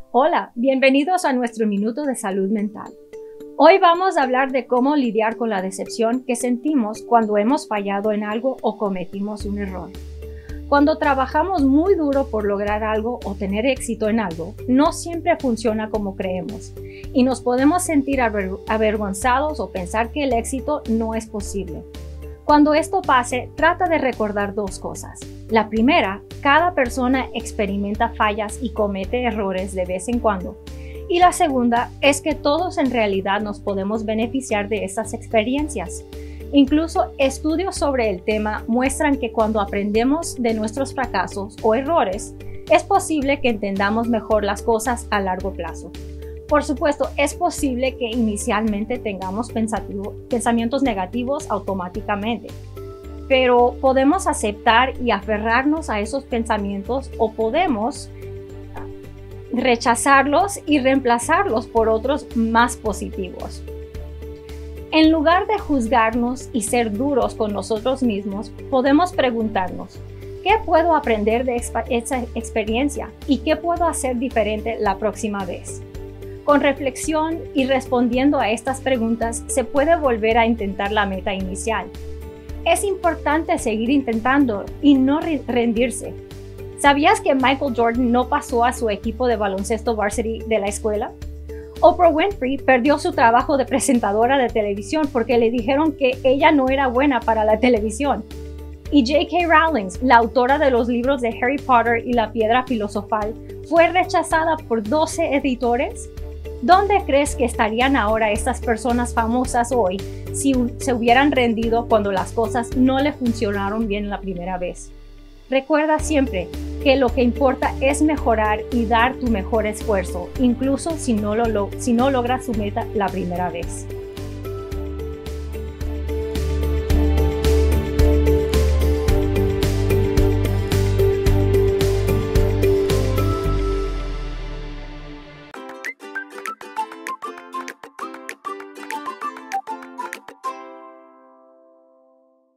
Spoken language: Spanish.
Hola, bienvenidos a nuestro Minuto de Salud Mental. Hoy vamos a hablar de cómo lidiar con la decepción que sentimos cuando hemos fallado en algo o cometimos un error. Cuando trabajamos muy duro por lograr algo o tener éxito en algo, no siempre funciona como creemos y nos podemos sentir avergonzados o pensar que el éxito no es posible. Cuando esto pase, trata de recordar dos cosas. La primera, cada persona experimenta fallas y comete errores de vez en cuando. Y la segunda es que todos en realidad nos podemos beneficiar de esas experiencias. Incluso estudios sobre el tema muestran que cuando aprendemos de nuestros fracasos o errores, es posible que entendamos mejor las cosas a largo plazo. Por supuesto, es posible que inicialmente tengamos pensamientos negativos automáticamente, pero podemos aceptar y aferrarnos a esos pensamientos o podemos rechazarlos y reemplazarlos por otros más positivos. En lugar de juzgarnos y ser duros con nosotros mismos, podemos preguntarnos, ¿qué puedo aprender de esa experiencia y qué puedo hacer diferente la próxima vez? Con reflexión y respondiendo a estas preguntas, se puede volver a intentar la meta inicial. Es importante seguir intentando y no rendirse. ¿Sabías que Michael Jordan no pasó a su equipo de baloncesto varsity de la escuela? Oprah Winfrey perdió su trabajo de presentadora de televisión porque le dijeron que ella no era buena para la televisión. Y J.K. Rowling, la autora de los libros de Harry Potter y la Piedra Filosofal, fue rechazada por 12 editores. ¿Dónde crees que estarían ahora estas personas famosas hoy si se hubieran rendido cuando las cosas no le funcionaron bien la primera vez? Recuerda siempre que lo que importa es mejorar y dar tu mejor esfuerzo, incluso si no logras su meta la primera vez.